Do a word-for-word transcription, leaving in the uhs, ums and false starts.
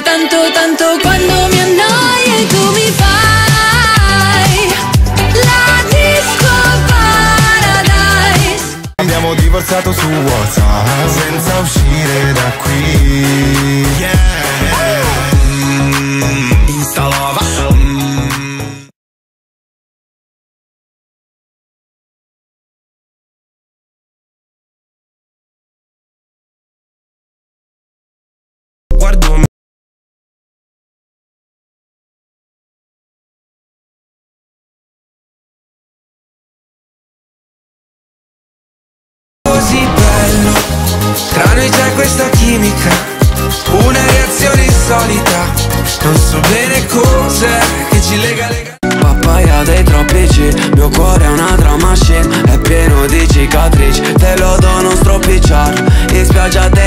piace tanto tanto quando mi annoi e tu mi fai la disco paradise. Abbiamo divorziato su WhatsApp senza uscire da qui. Yeah. Mm, Insta love. Guardo così bello, tra noi c'è questa chimica, una reazione insolita, non so bene cos'è che ci lega lega. Papaya dei troppi G, mio cuore è una drum machine, è pieno di cicatrici, te lo do non stropicciar, in spiaggia te